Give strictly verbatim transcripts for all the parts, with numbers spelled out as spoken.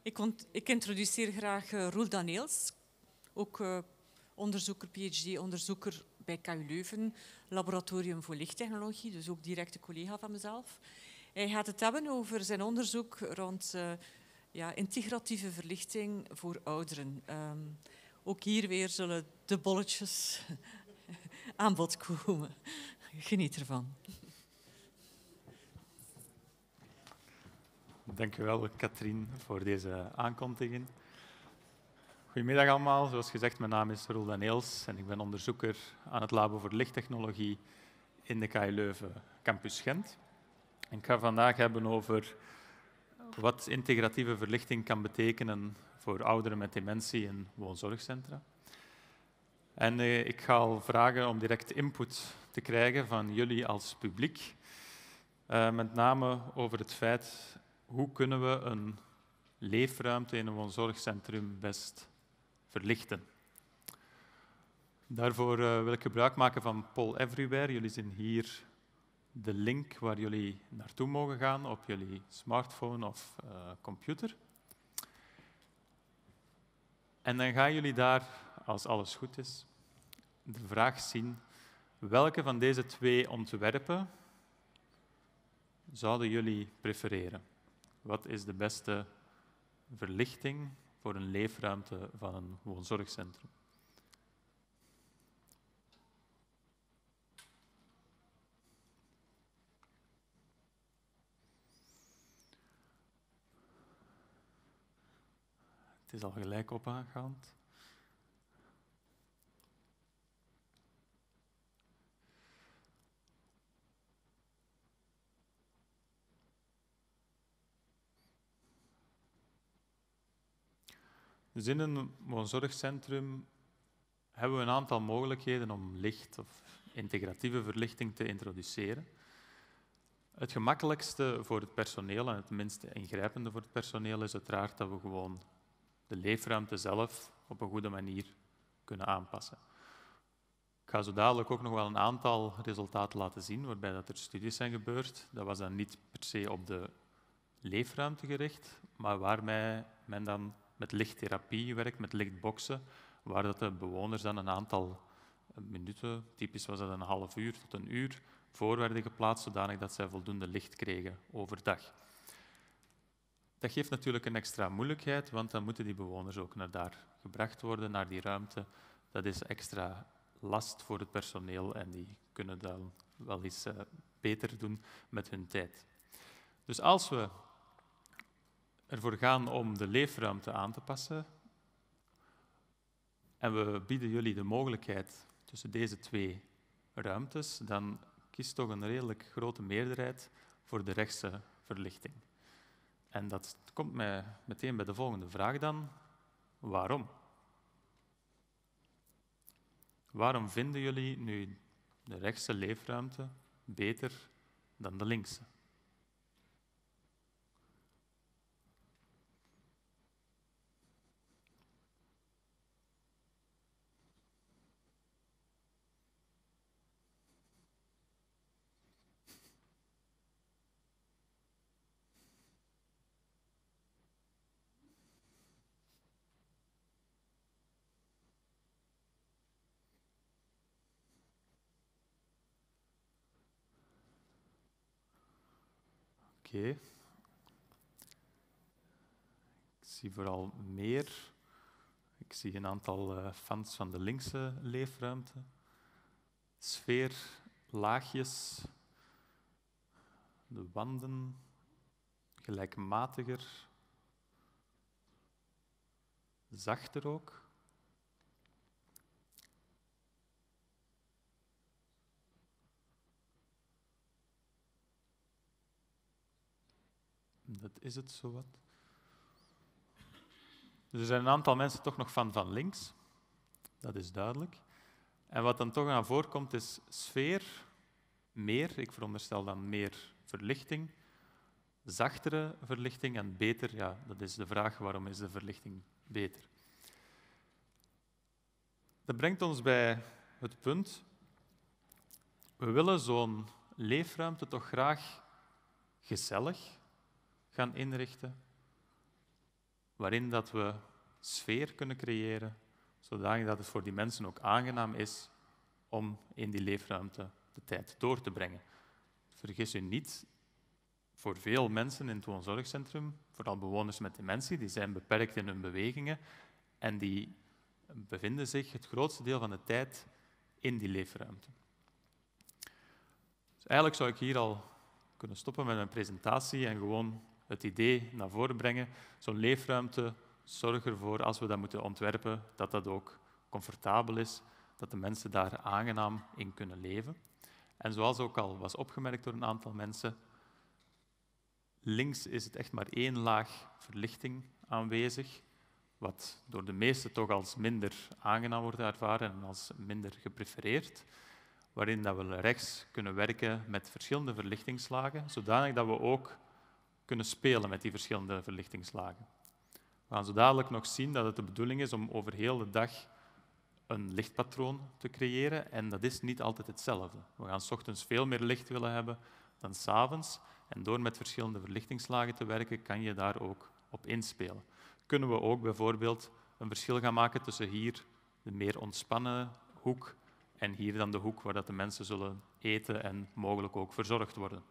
Ik, ont, ik introduceer graag uh, Roel Daneels, ook uh, onderzoeker, P H D-onderzoeker bij K U Leuven, Laboratorium voor Lichttechnologie, dus ook directe collega van mezelf. Hij gaat het hebben over zijn onderzoek rond uh, ja, integratieve verlichting voor ouderen. Um, ook hier weer zullen de bolletjes aan bod komen. Geniet ervan. Dank u wel, Katrien, voor deze aankondiging. Goedemiddag allemaal. Zoals gezegd, mijn naam is Roel Daneels en ik ben onderzoeker aan het Labo voor Lichttechnologie in de K U Leuven Campus Gent. En ik ga vandaag hebben over wat integratieve verlichting kan betekenen voor ouderen met dementie in woonzorgcentra. En eh, ik ga al vragen om direct input te krijgen van jullie als publiek. Uh, met name over het feit, hoe kunnen we een leefruimte in een woonzorgcentrum best verlichten. Daarvoor uh, wil ik gebruik maken van Poll Everywhere. Jullie zien hier de link waar jullie naartoe mogen gaan op jullie smartphone of uh, computer. En dan gaan jullie daar, als alles goed is, de vraag zien: welke van deze twee ontwerpen zouden jullie prefereren? Wat is de beste verlichting voor een leefruimte van een woonzorgcentrum? Het is al gelijk op aangaand. Dus in een woonzorgcentrum hebben we een aantal mogelijkheden om licht of integratieve verlichting te introduceren. Het gemakkelijkste voor het personeel en het minst ingrijpende voor het personeel is uiteraard dat we gewoon de leefruimte zelf op een goede manier kunnen aanpassen. Ik ga zo dadelijk ook nog wel een aantal resultaten laten zien waarbij dat er studies zijn gebeurd. Dat was dan niet per se op de leefruimte gericht, maar waarmee men dan met lichttherapie werkt, met lichtboxen, waar dat de bewoners dan een aantal minuten, typisch was dat een half uur tot een uur, voor werden geplaatst, zodanig dat zij voldoende licht kregen overdag. Dat geeft natuurlijk een extra moeilijkheid, want dan moeten die bewoners ook naar daar gebracht worden, naar die ruimte. Dat is extra last voor het personeel en die kunnen dan wel eens uh, beter doen met hun tijd. Dus als we ervoor gaan om de leefruimte aan te passen en we bieden jullie de mogelijkheid tussen deze twee ruimtes, dan kiest toch een redelijk grote meerderheid voor de rechtse verlichting. En dat komt mij meteen bij de volgende vraag dan. Waarom? Waarom vinden jullie nu de rechtse leefruimte beter dan de linkse? Oké. Okay. Ik zie vooral meer. Ik zie een aantal uh, fans van de linkse leefruimte. Sfeer, laagjes, de wanden, gelijkmatiger, zachter ook. Dat is het zowat. Dus er zijn een aantal mensen toch nog van van links. Dat is duidelijk. En wat dan toch aan voorkomt is sfeer, meer, ik veronderstel dan meer verlichting, zachtere verlichting en beter, ja, dat is de vraag, waarom is de verlichting beter? Dat brengt ons bij het punt, we willen zo'n leefruimte toch graag gezellig gaan inrichten. waarin dat we sfeer kunnen creëren, zodanig dat het voor die mensen ook aangenaam is om in die leefruimte de tijd door te brengen. Vergis u niet, voor veel mensen in het woonzorgcentrum, vooral bewoners met dementie, die zijn beperkt in hun bewegingen en die bevinden zich het grootste deel van de tijd in die leefruimte. Dus eigenlijk zou ik hier al kunnen stoppen met mijn presentatie en gewoon het idee naar voren brengen. Zo'n leefruimte zorgt ervoor, als we dat moeten ontwerpen, dat dat ook comfortabel is, dat de mensen daar aangenaam in kunnen leven. En zoals ook al was opgemerkt door een aantal mensen, links is het echt maar één laag verlichting aanwezig, wat door de meesten toch als minder aangenaam wordt ervaren en als minder geprefereerd, waarin dat we rechts kunnen werken met verschillende verlichtingslagen, zodanig dat we ook kunnen spelen met die verschillende verlichtingslagen. We gaan zo dadelijk nog zien dat het de bedoeling is om over heel de dag een lichtpatroon te creëren en dat is niet altijd hetzelfde. We gaan 's ochtends veel meer licht willen hebben dan 's avonds en door met verschillende verlichtingslagen te werken kan je daar ook op inspelen. Kunnen we ook bijvoorbeeld een verschil gaan maken tussen hier de meer ontspannen hoek en hier dan de hoek waar dat de mensen zullen eten en mogelijk ook verzorgd worden.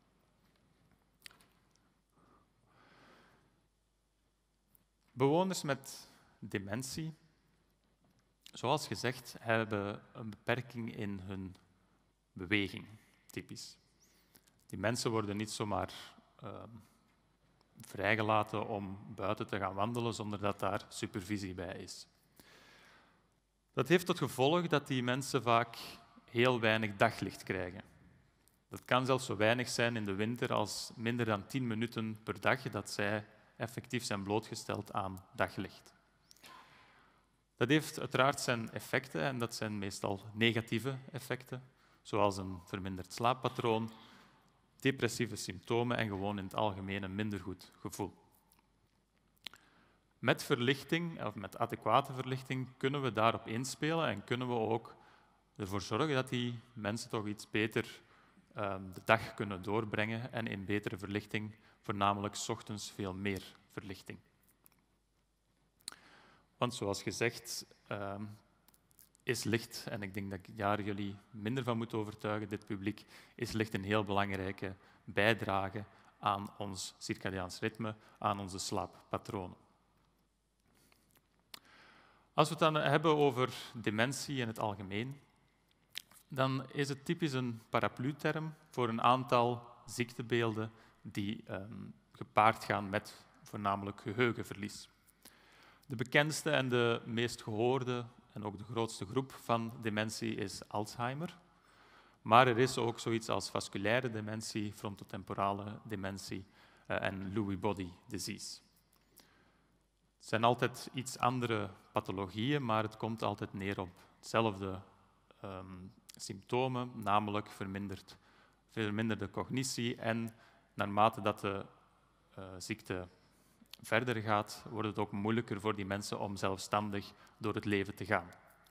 Bewoners met dementie, zoals gezegd, hebben een beperking in hun beweging, typisch. Die mensen worden niet zomaar uh, vrijgelaten om buiten te gaan wandelen zonder dat daar supervisie bij is. Dat heeft tot gevolg dat die mensen vaak heel weinig daglicht krijgen. Dat kan zelfs zo weinig zijn in de winter als minder dan tien minuten per dag dat zij effectief zijn blootgesteld aan daglicht. Dat heeft uiteraard zijn effecten en dat zijn meestal negatieve effecten, zoals een verminderd slaappatroon, depressieve symptomen en gewoon in het algemeen een minder goed gevoel. Met verlichting, of met adequate verlichting, kunnen we daarop inspelen en kunnen we ook ervoor zorgen dat die mensen toch iets beter uh, de dag kunnen doorbrengen en in betere verlichting, voornamelijk 's ochtends veel meer verlichting. Want zoals gezegd uh, is licht, en ik denk dat ik daar jullie minder van moet overtuigen, dit publiek, is licht een heel belangrijke bijdrage aan ons circadiaans ritme, aan onze slaappatronen. Als we het dan hebben over dementie in het algemeen, dan is het typisch een paraplu-term voor een aantal ziektebeelden die um, gepaard gaan met voornamelijk geheugenverlies. De bekendste en de meest gehoorde en ook de grootste groep van dementie is Alzheimer. Maar er is ook zoiets als vasculaire dementie, frontotemporale dementie uh, en Lewy body disease. Het zijn altijd iets andere pathologieën, maar het komt altijd neer op hetzelfde um, symptomen, namelijk verminderd, verminderde cognitie en naarmate dat de uh, ziekte verder gaat, wordt het ook moeilijker voor die mensen om zelfstandig door het leven te gaan.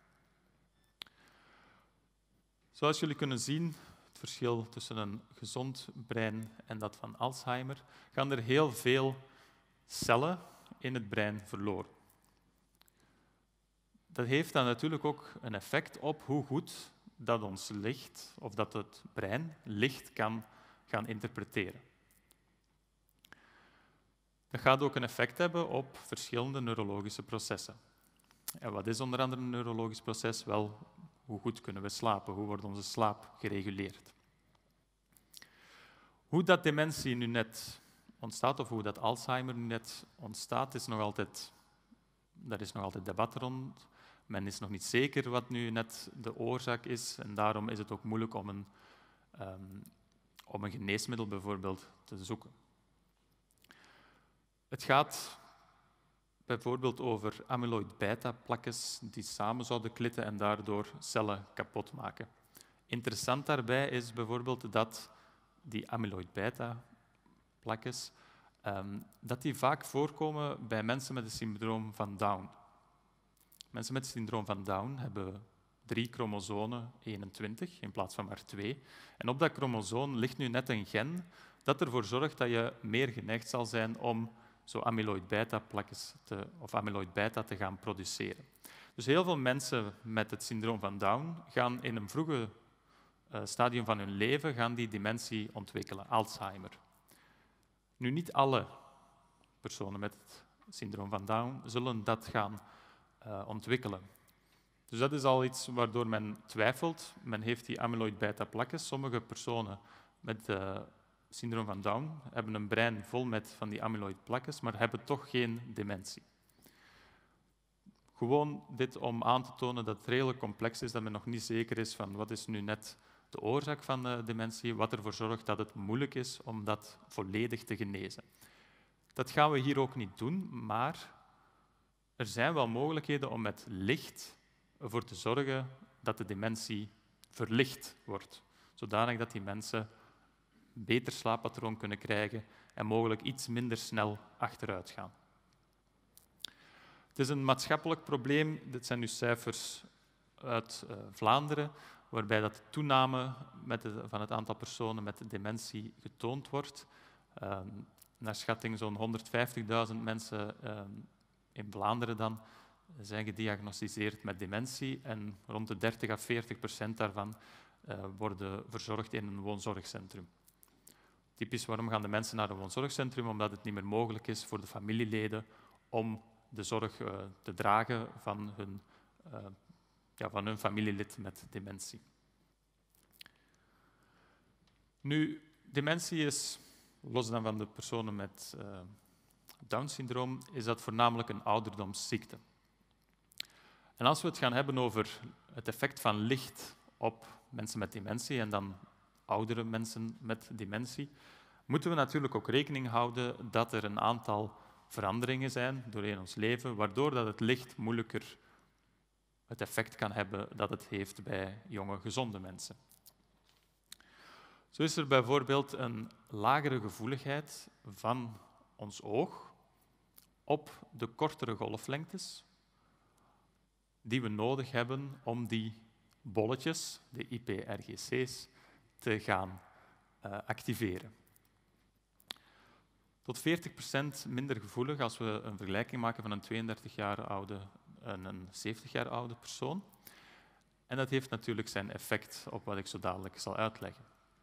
Zoals jullie kunnen zien, het verschil tussen een gezond brein en dat van Alzheimer, gaan er heel veel cellen in het brein verloren. Dat heeft dan natuurlijk ook een effect op hoe goed dat ons licht, of dat het brein licht kan gaan interpreteren. Dat gaat ook een effect hebben op verschillende neurologische processen. En wat is onder andere een neurologisch proces? Wel, hoe goed kunnen we slapen? Hoe wordt onze slaap gereguleerd? Hoe dat dementie nu net ontstaat, of hoe dat Alzheimer nu net ontstaat, is nog altijd, daar is nog altijd debat rond. Men is nog niet zeker wat nu net de oorzaak is en daarom is het ook moeilijk om een, um, om een geneesmiddel bijvoorbeeld te zoeken. Het gaat bijvoorbeeld over amyloid-beta-plakjes die samen zouden klitten en daardoor cellen kapot maken. Interessant daarbij is bijvoorbeeld dat die amyloid-beta-plakjes um, dat die vaak voorkomen bij mensen met het syndroom van Down. Mensen met het syndroom van Down hebben drie chromosomen, eenentwintig in plaats van maar twee. En op dat chromosoom ligt nu net een gen dat ervoor zorgt dat je meer geneigd zal zijn om zo amyloid beta-plakjes te, of amyloid beta te gaan produceren. Dus heel veel mensen met het syndroom van Down gaan in een vroege uh, stadium van hun leven gaan die dementie ontwikkelen, Alzheimer. Nu, niet alle personen met het syndroom van Down zullen dat gaan uh, ontwikkelen. Dus dat is al iets waardoor men twijfelt. Men heeft die amyloid beta-plakjes. Sommige personen met het uh, syndroom van Down hebben een brein vol met van die amyloid plakjes, maar hebben toch geen dementie. Gewoon dit om aan te tonen dat het redelijk complex is, dat men nog niet zeker is van wat is nu net de oorzaak van de dementie, wat ervoor zorgt dat het moeilijk is om dat volledig te genezen. Dat gaan we hier ook niet doen, maar er zijn wel mogelijkheden om met licht ervoor te zorgen dat de dementie verlicht wordt, zodanig dat die mensen een beter slaappatroon kunnen krijgen en mogelijk iets minder snel achteruit gaan. Het is een maatschappelijk probleem. Dit zijn nu cijfers uit uh, Vlaanderen, waarbij dat de toename met de, van het aantal personen met dementie getoond wordt. Uh, naar schatting zo'n honderdvijftigduizend mensen uh, in Vlaanderen dan zijn gediagnosticeerd met dementie en rond de dertig à veertig procent daarvan uh, worden verzorgd in een woonzorgcentrum. Typisch, waarom gaan de mensen naar een woonzorgcentrum? Omdat het niet meer mogelijk is voor de familieleden om de zorg uh, te dragen van hun, uh, ja, van hun familielid met dementie. Nu, dementie is, los dan van de personen met uh, Down-syndroom, is dat voornamelijk een ouderdomsziekte. En als we het gaan hebben over het effect van licht op mensen met dementie en dan oudere mensen met dementie, moeten we natuurlijk ook rekening houden dat er een aantal veranderingen zijn doorheen ons leven, waardoor dat het licht moeilijker het effect kan hebben dat het heeft bij jonge, gezonde mensen. Zo is er bijvoorbeeld een lagere gevoeligheid van ons oog op de kortere golflengtes die we nodig hebben om die bolletjes, de I P R G C's, te gaan uh, activeren. Tot veertig procent minder gevoelig als we een vergelijking maken van een tweeëndertig jaar oude en een zeventig jaar oude persoon. En dat heeft natuurlijk zijn effect op wat ik zo dadelijk zal uitleggen.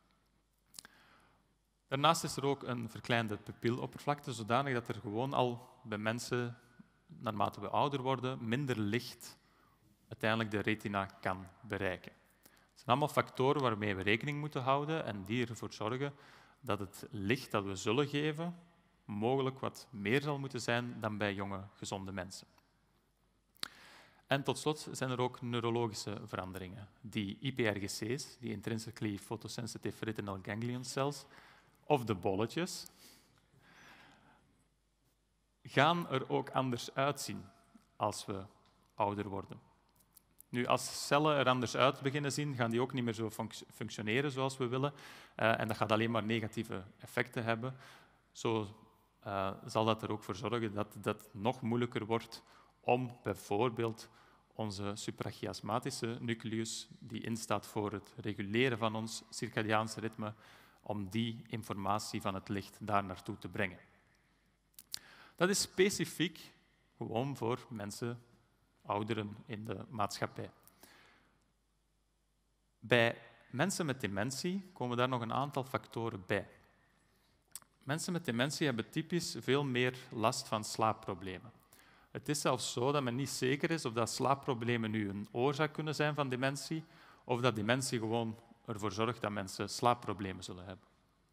Daarnaast is er ook een verkleinde pupiloppervlakte, zodanig dat er gewoon al bij mensen, naarmate we ouder worden, minder licht uiteindelijk de retina kan bereiken. Het zijn allemaal factoren waarmee we rekening moeten houden en die ervoor zorgen dat het licht dat we zullen geven mogelijk wat meer zal moeten zijn dan bij jonge, gezonde mensen. En tot slot zijn er ook neurologische veranderingen. Die I P R G C's, die intrinsically photosensitive retinal ganglion cells, of de bolletjes, gaan er ook anders uitzien als we ouder worden. Nu, als cellen er anders uit beginnen zien, gaan die ook niet meer zo functioneren zoals we willen. Uh, en dat gaat alleen maar negatieve effecten hebben. Zo uh, zal dat er ook voor zorgen dat het nog moeilijker wordt om bijvoorbeeld onze suprachiasmatische nucleus, die instaat voor het reguleren van ons circadiaanse ritme, om die informatie van het licht daar naartoe te brengen. Dat is specifiek gewoon voor mensen, ouderen in de maatschappij. Bij mensen met dementie komen daar nog een aantal factoren bij. Mensen met dementie hebben typisch veel meer last van slaapproblemen. Het is zelfs zo dat men niet zeker is of dat slaapproblemen nu een oorzaak kunnen zijn van dementie, of dat dementie gewoon ervoor zorgt dat mensen slaapproblemen zullen hebben.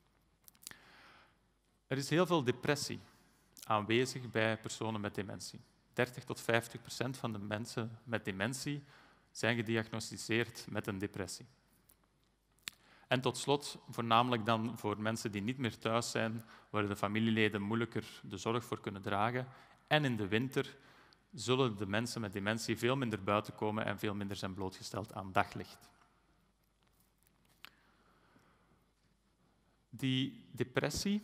Er is heel veel depressie aanwezig bij personen met dementie. dertig tot vijftig procent van de mensen met dementie zijn gediagnosticeerd met een depressie. En tot slot, voornamelijk dan voor mensen die niet meer thuis zijn, waar de familieleden moeilijker de zorg voor kunnen dragen. En in de winter zullen de mensen met dementie veel minder buiten komen en veel minder zijn blootgesteld aan daglicht. Die depressie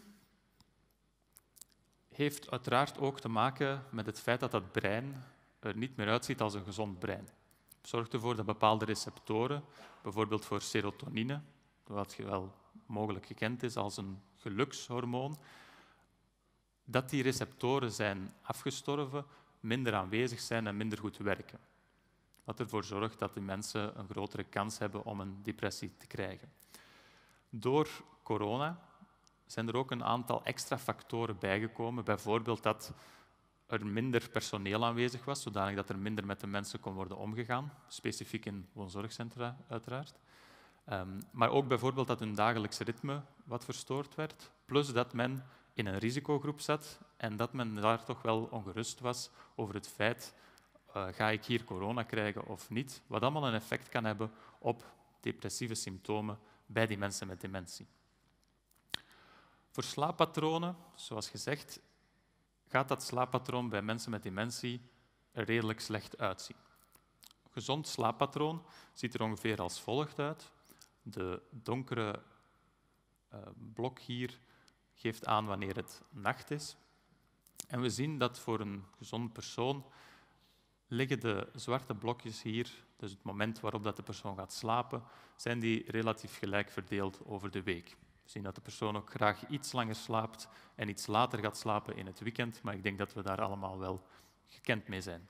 heeft uiteraard ook te maken met het feit dat dat brein er niet meer uitziet als een gezond brein. Het zorgt ervoor dat bepaalde receptoren, bijvoorbeeld voor serotonine, wat wel mogelijk gekend is als een gelukshormoon, dat die receptoren zijn afgestorven, minder aanwezig zijn en minder goed werken. Wat ervoor zorgt dat die mensen een grotere kans hebben om een depressie te krijgen. Door corona zijn er ook een aantal extra factoren bijgekomen. Bijvoorbeeld dat er minder personeel aanwezig was, zodanig dat er minder met de mensen kon worden omgegaan. Specifiek in woonzorgcentra, uiteraard. Um, maar ook bijvoorbeeld dat hun dagelijks ritme wat verstoord werd. Plus dat men in een risicogroep zat en dat men daar toch wel ongerust was over het feit, uh, ga ik hier corona krijgen of niet? Wat allemaal een effect kan hebben op depressieve symptomen bij die mensen met dementie. Voor slaappatronen, zoals gezegd, gaat dat slaappatroon bij mensen met dementie er redelijk slecht uitzien. Een gezond slaappatroon ziet er ongeveer als volgt uit. De donkere uh, blok hier geeft aan wanneer het nacht is. En we zien dat voor een gezond persoon liggen de zwarte blokjes hier, dus het moment waarop dat de persoon gaat slapen, zijn die relatief gelijk verdeeld over de week. We zien dat de persoon ook graag iets langer slaapt en iets later gaat slapen in het weekend, maar ik denk dat we daar allemaal wel gekend mee zijn.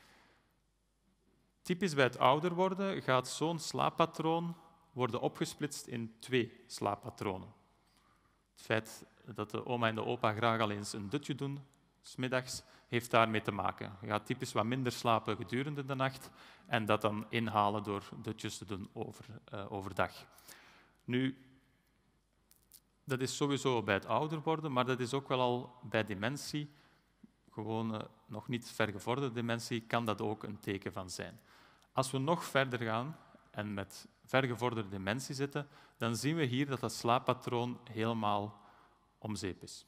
Typisch bij het ouder worden gaat zo'n slaappatroon worden opgesplitst in twee slaappatronen. Het feit dat de oma en de opa graag al eens een dutje doen, 's middags, heeft daarmee te maken. Je gaat typisch wat minder slapen gedurende de nacht en dat dan inhalen door dutjes te doen over, uh, overdag. Nu, dat is sowieso bij het ouder worden, maar dat is ook wel al bij dementie, gewoon uh, nog niet vergevorderde dementie, kan dat ook een teken van zijn. Als we nog verder gaan en met vergevorderde dementie zitten, dan zien we hier dat dat slaappatroon helemaal om zeep is.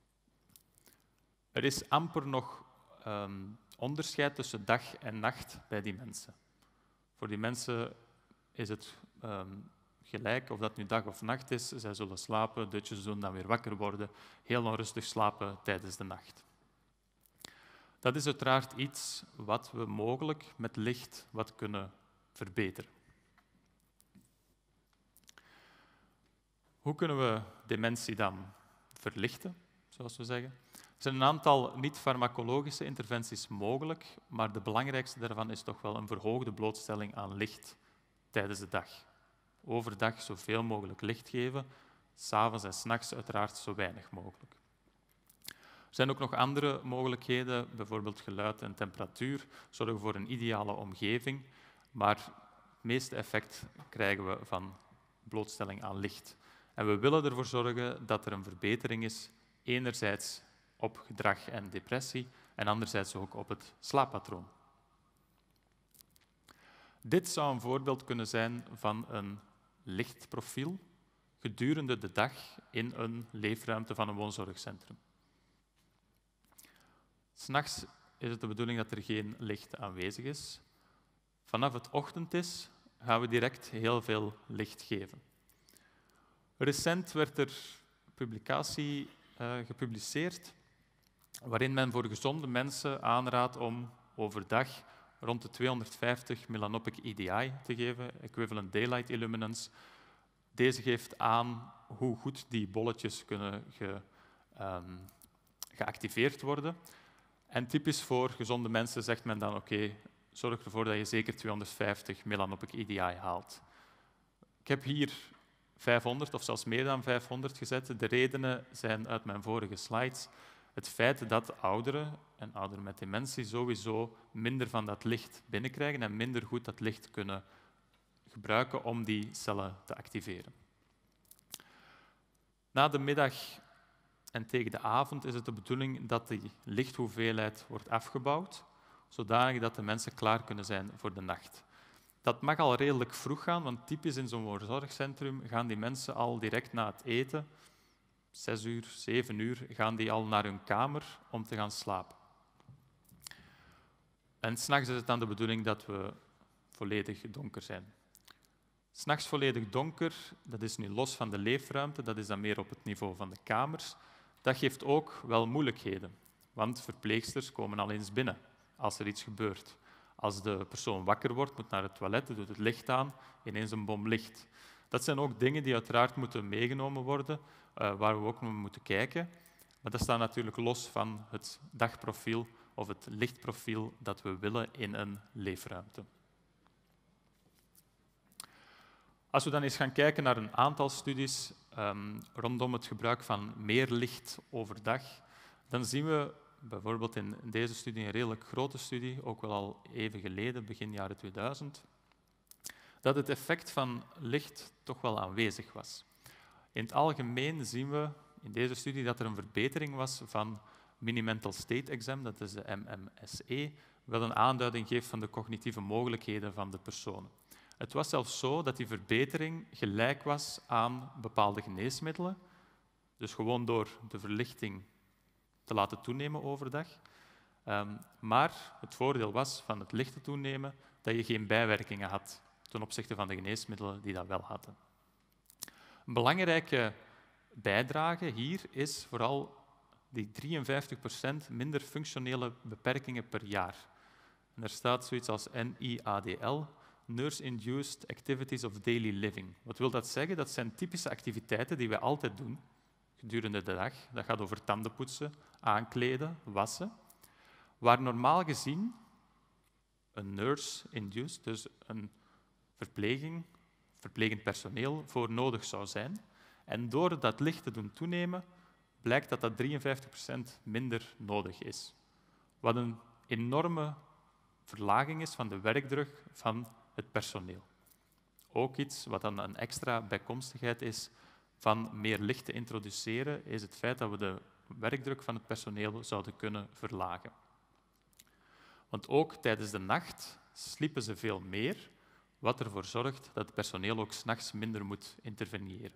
Er is amper nog um, onderscheid tussen dag en nacht bij die mensen. Voor die mensen is het um, gelijk, of dat nu dag of nacht is. Zij zullen slapen, dutjes doen, dan weer wakker worden, heel onrustig slapen tijdens de nacht. Dat is uiteraard iets wat we mogelijk met licht wat kunnen verbeteren. Hoe kunnen we dementie dan verlichten, zoals we zeggen? Er zijn een aantal niet-farmacologische interventies mogelijk, maar de belangrijkste daarvan is toch wel een verhoogde blootstelling aan licht tijdens de dag. Overdag zoveel mogelijk licht geven, 's avonds en 's nachts uiteraard zo weinig mogelijk. Er zijn ook nog andere mogelijkheden, bijvoorbeeld geluid en temperatuur, zorgen voor een ideale omgeving, maar het meeste effect krijgen we van blootstelling aan licht. En we willen ervoor zorgen dat er een verbetering is, enerzijds op gedrag en depressie en anderzijds ook op het slaappatroon. Dit zou een voorbeeld kunnen zijn van een lichtprofiel gedurende de dag in een leefruimte van een woonzorgcentrum. 'S Nachts is het de bedoeling dat er geen licht aanwezig is. Vanaf het ochtend is, gaan we direct heel veel licht geven. Recent werd er een publicatie uh, gepubliceerd waarin men voor gezonde mensen aanraadt om overdag rond de tweehonderdvijftig millanopic E D I te geven, equivalent daylight illuminance. Deze geeft aan hoe goed die bolletjes kunnen ge, um, geactiveerd worden. En typisch voor gezonde mensen zegt men dan, oké, okay, zorg ervoor dat je zeker tweehonderdvijftig millanopic E D I haalt. Ik heb hier vijfhonderd of zelfs meer dan vijfhonderd gezet. De redenen zijn uit mijn vorige slides. Het feit dat ouderen en ouderen met dementie sowieso minder van dat licht binnenkrijgen en minder goed dat licht kunnen gebruiken om die cellen te activeren. Na de middag en tegen de avond is het de bedoeling dat die lichthoeveelheid wordt afgebouwd, zodanig dat de mensen klaar kunnen zijn voor de nacht. Dat mag al redelijk vroeg gaan, want typisch in zo'n woonzorgcentrum gaan die mensen al direct na het eten, zes uur, zeven uur, gaan die al naar hun kamer om te gaan slapen. En 's nachts is het dan de bedoeling dat we volledig donker zijn. 'S Nachts volledig donker, dat is nu los van de leefruimte, dat is dan meer op het niveau van de kamers. Dat geeft ook wel moeilijkheden, want verpleegsters komen al eens binnen als er iets gebeurt. Als de persoon wakker wordt, moet naar het toilet, doet het licht aan, ineens een bom licht. Dat zijn ook dingen die uiteraard moeten meegenomen worden, uh, waar we ook naar moeten kijken. Maar dat staat natuurlijk los van het dagprofiel of het lichtprofiel dat we willen in een leefruimte. Als we dan eens gaan kijken naar een aantal studies um, rondom het gebruik van meer licht overdag, dan zien we bijvoorbeeld in deze studie, een redelijk grote studie, ook wel al even geleden, begin jaren tweeduizend, dat het effect van licht toch wel aanwezig was. In het algemeen zien we in deze studie dat er een verbetering was van Mini-Mental State Exam, dat is de M M S E, wat een aanduiding geeft van de cognitieve mogelijkheden van de personen. Het was zelfs zo dat die verbetering gelijk was aan bepaalde geneesmiddelen, dus gewoon door de verlichting te laten toenemen overdag. Um, maar het voordeel was van het lichte toenemen dat je geen bijwerkingen had ten opzichte van de geneesmiddelen die dat wel hadden. Een belangrijke bijdrage hier is vooral die drieënvijftig procent minder functionele beperkingen per jaar. En er staat zoiets als N I A D L, Nurse-Induced Activities of Daily Living. Wat wil dat zeggen? Dat zijn typische activiteiten die we altijd doen gedurende de dag. Dat gaat over tandenpoetsen, aankleden, wassen. Waar normaal gezien een nurse-induced, dus een verpleging, verplegend personeel, voor nodig zou zijn. En door dat licht te doen toenemen, blijkt dat dat drieënvijftig procent minder nodig is. Wat een enorme verlaging is van de werkdruk van het personeel. Ook iets wat dan een extra bijkomstigheid is van meer licht te introduceren, is het feit dat we de werkdruk van het personeel zouden kunnen verlagen. Want ook tijdens de nacht sliepen ze veel meer, wat ervoor zorgt dat het personeel ook 's nachts minder moet interveneren.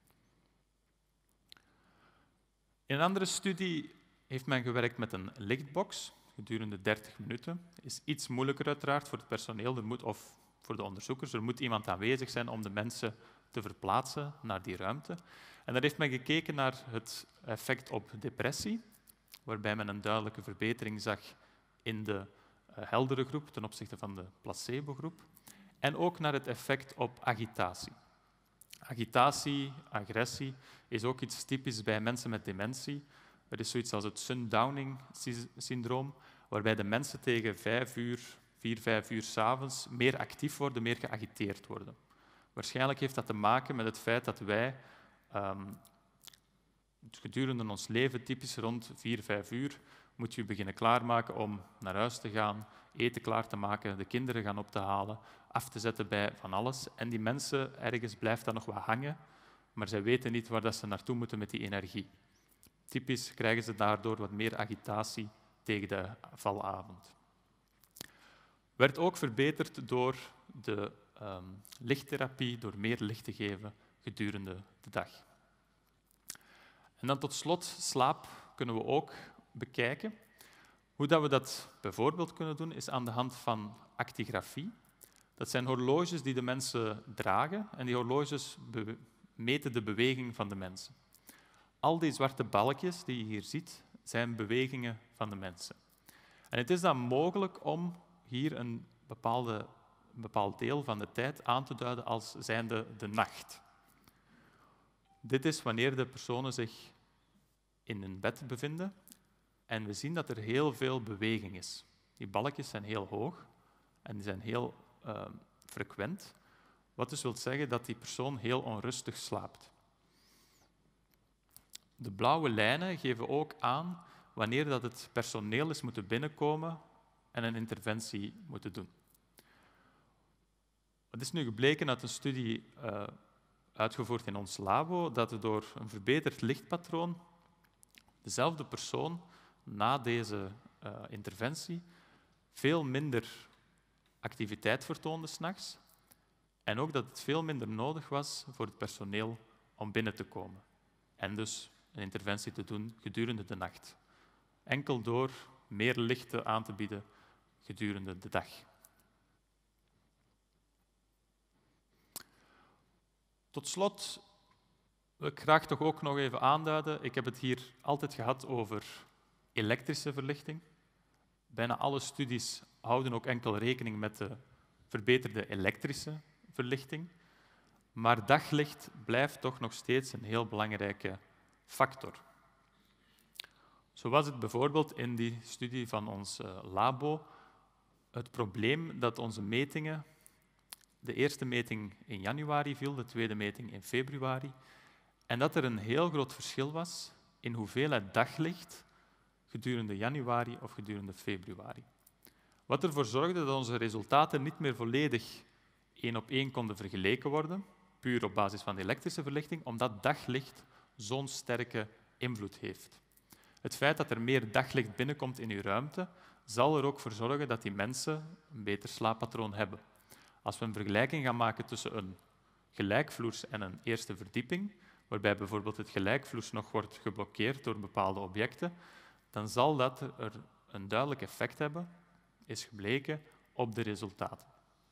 In een andere studie heeft men gewerkt met een lichtbox gedurende dertig minuten. Is iets moeilijker uiteraard voor het personeel er moet, of voor de onderzoekers. Er moet iemand aanwezig zijn om de mensen te verplaatsen naar die ruimte. En daar heeft men gekeken naar het effect op depressie, waarbij men een duidelijke verbetering zag in de uh, heldere groep ten opzichte van de placebo-groep. En ook naar het effect op agitatie. Agitatie, agressie, is ook iets typisch bij mensen met dementie. Er is zoiets als het Sundowning-syndroom, waarbij de mensen tegen vijf uur, vier, vijf uur 's avonds meer actief worden, meer geagiteerd worden. Waarschijnlijk heeft dat te maken met het feit dat wij um, gedurende ons leven, typisch rond vier, vijf uur, moet je beginnen klaarmaken om naar huis te gaan, eten klaar te maken, de kinderen gaan op te halen, af te zetten bij van alles. En die mensen, ergens blijft dat nog wat hangen, maar zij weten niet waar dat ze naartoe moeten met die energie. Typisch krijgen ze daardoor wat meer agitatie tegen de valavond. Werd ook verbeterd door de um, lichttherapie, door meer licht te geven gedurende de dag. En dan tot slot, slaap kunnen we ook bekijken. Hoe dat we dat bijvoorbeeld kunnen doen, is aan de hand van actigrafie. Dat zijn horloges die de mensen dragen en die horloges meten de beweging van de mensen. Al die zwarte balkjes die je hier ziet, zijn bewegingen van de mensen. En het is dan mogelijk om hier een, bepaalde, een bepaald deel van de tijd aan te duiden als zijnde de nacht. Dit is wanneer de personen zich in hun bed bevinden en we zien dat er heel veel beweging is. Die balkjes zijn heel hoog en die zijn heel uh, frequent, wat dus wil zeggen dat die persoon heel onrustig slaapt. De blauwe lijnen geven ook aan wanneer dat het personeel is moeten binnenkomen en een interventie moeten doen. Het is nu gebleken uit een studie uh, uitgevoerd in ons labo dat er door een verbeterd lichtpatroon dezelfde persoon na deze uh, interventie veel minder activiteit vertoonde 's nachts en ook dat het veel minder nodig was voor het personeel om binnen te komen en dus een interventie te doen gedurende de nacht. Enkel door meer licht aan te bieden gedurende de dag. Tot slot wil ik graag toch ook nog even aanduiden. Ik heb het hier altijd gehad over elektrische verlichting. Bijna alle studies houden ook enkel rekening met de verbeterde elektrische verlichting. Maar daglicht blijft toch nog steeds een heel belangrijke factor. Zo was het bijvoorbeeld in die studie van ons uh, labo het probleem dat onze metingen, de eerste meting in januari viel, de tweede meting in februari, en dat er een heel groot verschil was in hoeveelheid daglicht gedurende januari of gedurende februari. Wat ervoor zorgde dat onze resultaten niet meer volledig één op één konden vergeleken worden, puur op basis van de elektrische verlichting, omdat daglicht zo'n sterke invloed heeft. Het feit dat er meer daglicht binnenkomt in uw ruimte, zal er ook voor zorgen dat die mensen een beter slaappatroon hebben. Als we een vergelijking gaan maken tussen een gelijkvloers en een eerste verdieping, waarbij bijvoorbeeld het gelijkvloers nog wordt geblokkeerd door bepaalde objecten, dan zal dat er een duidelijk effect hebben, is gebleken, op de resultaten.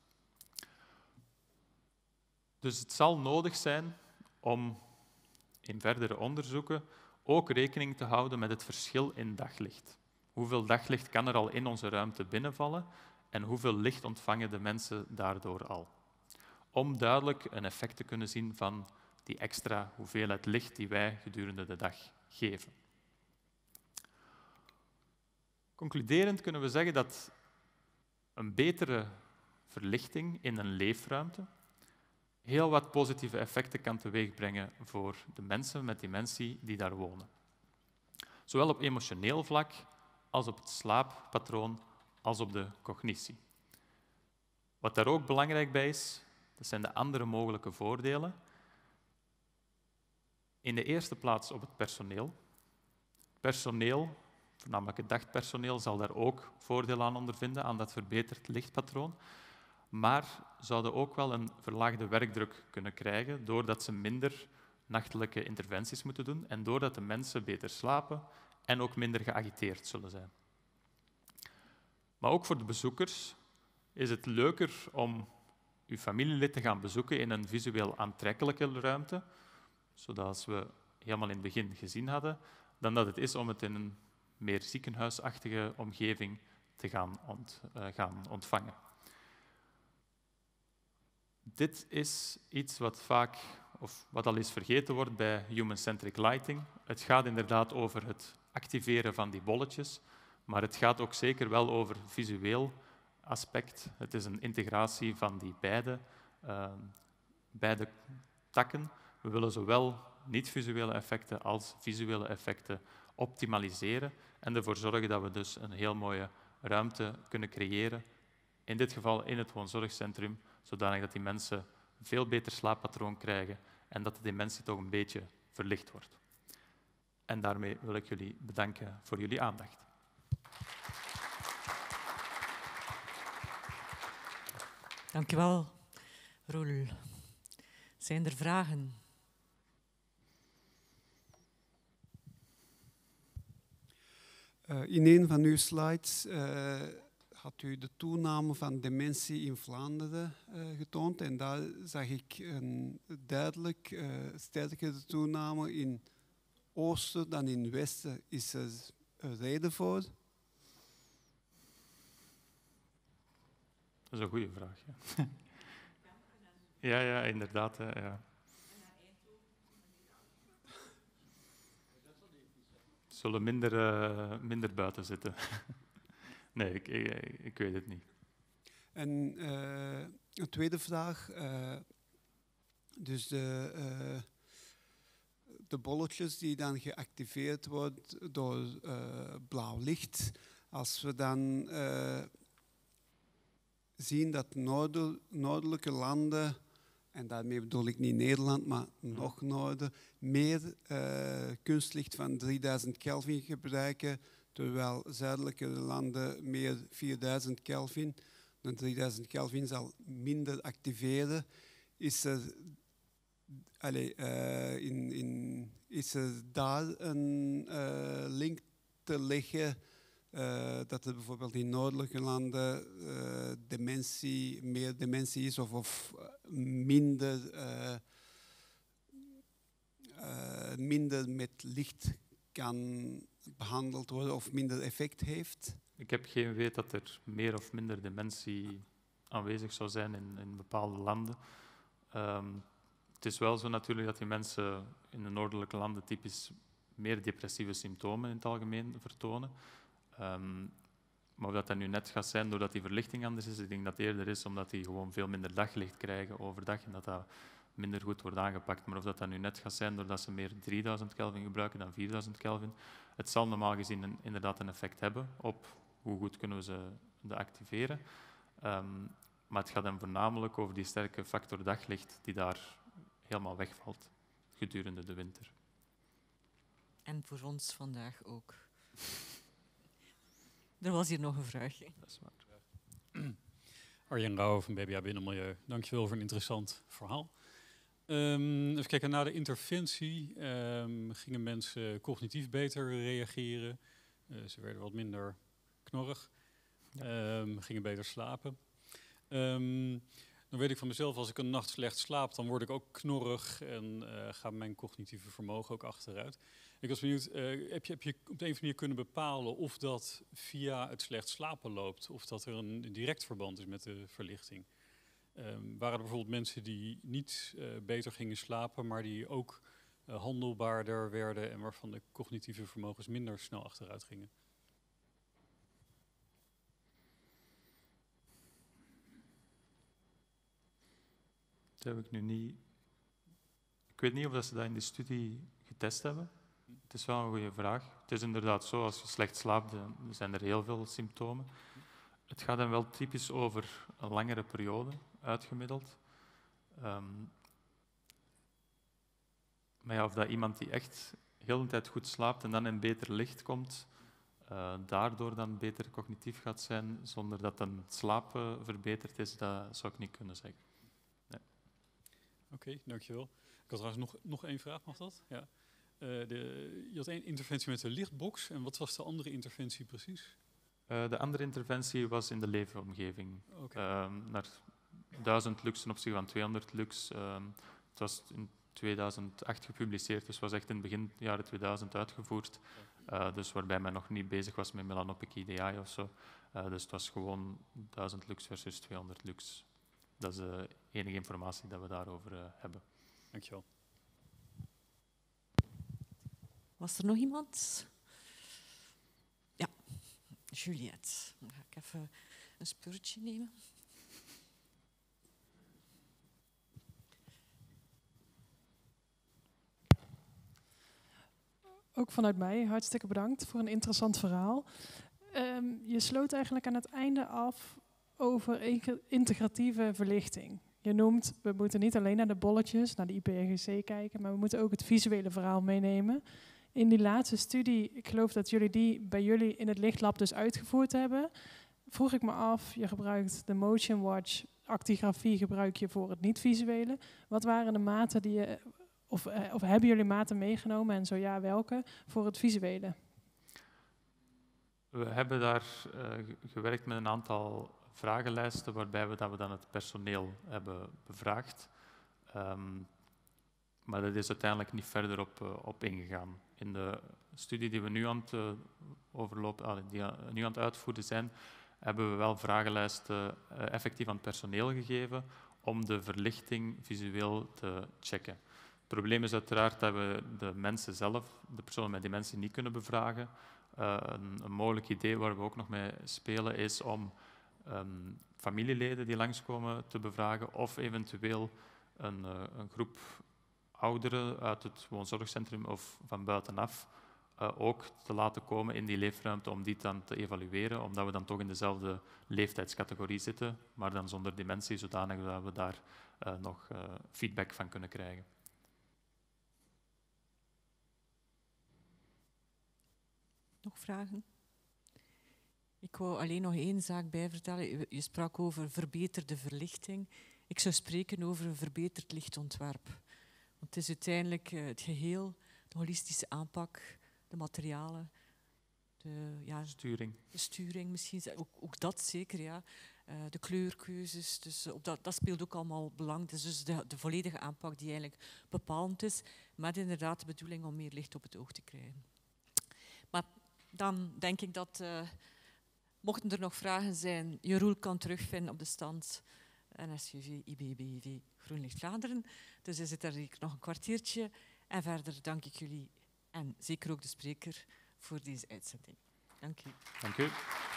Dus het zal nodig zijn om in verdere onderzoeken ook rekening te houden met het verschil in daglicht. Hoeveel daglicht kan er al in onze ruimte binnenvallen en hoeveel licht ontvangen de mensen daardoor al? Om duidelijk een effect te kunnen zien van die extra hoeveelheid licht die wij gedurende de dag geven. Concluderend kunnen we zeggen dat een betere verlichting in een leefruimte heel wat positieve effecten kan teweegbrengen voor de mensen met dementie die daar wonen. Zowel op emotioneel vlak als op het slaappatroon als op de cognitie. Wat daar ook belangrijk bij is, dat zijn de andere mogelijke voordelen. In de eerste plaats op het personeel. Personeel, voornamelijk het dagpersoneel, zal daar ook voordeel aan ondervinden, aan dat verbeterd lichtpatroon. Maar zouden ook wel een verlaagde werkdruk kunnen krijgen doordat ze minder nachtelijke interventies moeten doen en doordat de mensen beter slapen en ook minder geagiteerd zullen zijn. Maar ook voor de bezoekers is het leuker om uw familielid te gaan bezoeken in een visueel aantrekkelijke ruimte, zoals we helemaal in het begin gezien hadden, dan dat het is om het in een meer ziekenhuisachtige omgeving te gaan, ont, uh, gaan ontvangen. Dit is iets wat vaak, of wat al eens vergeten wordt bij human-centric lighting. Het gaat inderdaad over het activeren van die bolletjes, maar het gaat ook zeker wel over visueel aspect. Het is een integratie van die beide, uh, beide takken. We willen zowel niet-visuele effecten als visuele effecten optimaliseren en ervoor zorgen dat we dus een heel mooie ruimte kunnen creëren, in dit geval in het woonzorgcentrum, zodanig dat die mensen een veel beter slaappatroon krijgen en dat de dementie toch een beetje verlicht wordt. En daarmee wil ik jullie bedanken voor jullie aandacht. Dank u wel, Roel. Zijn er vragen? Uh, in een van uw slides uh, had u de toename van dementie in Vlaanderen uh, getoond. En daar zag ik een duidelijk uh, sterkere toename in oosten dan in westen. Is er een reden voor? Dat is een goede vraag. Ja, ja, ja, inderdaad. Ja. Zullen minder, uh, minder buiten zitten. Nee, ik, ik, ik weet het niet. En uh, een tweede vraag. Uh, dus de, uh, de bolletjes die dan geactiveerd worden door uh, blauw licht. Als we dan uh, zien dat noorder, noordelijke landen, en daarmee bedoel ik niet Nederland, maar nog noorder, meer uh, kunstlicht van drieduizend Kelvin gebruiken, terwijl zuidelijke landen meer vierduizend Kelvin. Dan drieduizend Kelvin zal minder activeren. Is er, allez, uh, in, in, is er daar een uh, link te leggen uh, dat er bijvoorbeeld in noordelijke landen uh, dementie, meer dementie is of, of minder, uh, uh, minder met licht kan behandeld worden of minder effect heeft? Ik heb geen weet dat er meer of minder dementie aanwezig zou zijn in, in bepaalde landen. Um, het is wel zo natuurlijk dat die mensen in de noordelijke landen typisch meer depressieve symptomen in het algemeen vertonen. Um, maar of dat, dat nu net gaat zijn doordat die verlichting anders is, ik denk dat het eerder is omdat die gewoon veel minder daglicht krijgen overdag en dat dat minder goed wordt aangepakt. Maar of dat, dat nu net gaat zijn doordat ze meer drieduizend Kelvin gebruiken dan vierduizend Kelvin, het zal normaal gezien een, inderdaad een effect hebben op hoe goed kunnen we ze de activeren. Um, maar het gaat dan voornamelijk over die sterke factor daglicht die daar helemaal wegvalt gedurende de winter. En voor ons vandaag ook. Er was hier nog een vraagje. Dat is waar. Arjen Rauw van B B A Binnenmilieu. Dankjewel voor een interessant verhaal. Um, even kijken, na de interventie um, gingen mensen cognitief beter reageren. Uh, ze werden wat minder knorrig. Ja. Um, gingen beter slapen. Um, dan weet ik van mezelf, als ik een nacht slecht slaap, dan word ik ook knorrig en uh, gaat mijn cognitieve vermogen ook achteruit. Ik was benieuwd, uh, heb, je, heb je op de een of andere manier kunnen bepalen of dat via het slecht slapen loopt, of dat er een direct verband is met de verlichting? Um, waren er bijvoorbeeld mensen die niet uh, beter gingen slapen, maar die ook uh, handelbaarder werden en waarvan de cognitieve vermogens minder snel achteruit gingen? Dat heb ik nu niet. Ik weet niet of dat ze dat in de studie getest hebben. Het is wel een goede vraag. Het is inderdaad zo, als je slecht slaapt, dan zijn er heel veel symptomen. Het gaat dan wel typisch over een langere periode, uitgemiddeld. Um, maar ja, of dat iemand die echt heel de tijd goed slaapt en dan in beter licht komt, uh, daardoor dan beter cognitief gaat zijn, zonder dat dan het slapen verbeterd is, dat zou ik niet kunnen zeggen. Nee. Oké, okay, dankjewel. Ik had trouwens nog, nog één vraag, mag dat? Ja. Uh, de, je had één interventie met de lichtbox. En wat was de andere interventie precies? Uh, de andere interventie was in de leefomgeving. Okay. Uh, naar duizend lux ten opzichte van tweehonderd lux. Uh, het was in tweeduizend acht gepubliceerd, dus was echt in het begin jaren tweeduizend uitgevoerd. Uh, dus waarbij men nog niet bezig was met melanopic I D I of zo. Uh, dus het was gewoon duizend lux versus tweehonderd lux. Dat is de enige informatie dat we daarover uh, hebben. Dankjewel. Was er nog iemand? Ja, Juliette. Dan ga ik even een speurtje nemen. Ook vanuit mij hartstikke bedankt voor een interessant verhaal. Um, je sloot eigenlijk aan het einde af over integratieve verlichting. Je noemt, we moeten niet alleen naar de bolletjes, naar de I P R G C kijken, maar we moeten ook het visuele verhaal meenemen. In die laatste studie, ik geloof dat jullie die bij jullie in het lichtlab dus uitgevoerd hebben, vroeg ik me af, je gebruikt de Motion Watch, actigrafie gebruik je voor het niet-visuele. Wat waren de maten die je, of, of hebben jullie maten meegenomen en zo ja, welke, voor het visuele? We hebben daar uh, gewerkt met een aantal vragenlijsten waarbij we, dat we dan het personeel hebben bevraagd. Um, maar dat is uiteindelijk niet verder op, uh, op ingegaan. In de studie die we nu aan het, uh, overlopen, uh, die uh, nu aan het uitvoeren zijn, hebben we wel vragenlijsten uh, effectief aan het personeel gegeven om de verlichting visueel te checken. Het probleem is uiteraard dat we de mensen zelf, de personen met dementie, niet kunnen bevragen. Uh, een, een mogelijk idee waar we ook nog mee spelen is om um, familieleden die langskomen te bevragen of eventueel een, uh, een groep ouderen uit het woonzorgcentrum of van buitenaf uh, ook te laten komen in die leefruimte om die dan te evalueren, omdat we dan toch in dezelfde leeftijdscategorie zitten, maar dan zonder dementie, zodanig dat we daar uh, nog uh, feedback van kunnen krijgen. Nog vragen? Ik wou alleen nog één zaak bijvertellen. Je sprak over verbeterde verlichting. Ik zou spreken over een verbeterd lichtontwerp. Want het is uiteindelijk uh, het geheel, de holistische aanpak, de materialen, de, ja, sturing. de sturing misschien, ook, ook dat zeker, ja. Uh, de kleurkeuzes, dus op dat, dat speelt ook allemaal belang. Dus, dus de, de volledige aanpak die eigenlijk bepalend is, met inderdaad de bedoeling om meer licht op het oog te krijgen. Maar dan denk ik dat, uh, mochten er nog vragen zijn, Jeroen kan terugvinden op de stand N S G V, I B B V, GroenLicht Vlaanderen. Dus is het er nog een kwartiertje. En verder dank ik jullie En zeker ook de spreker voor deze uitzending. Dank u. Dank u.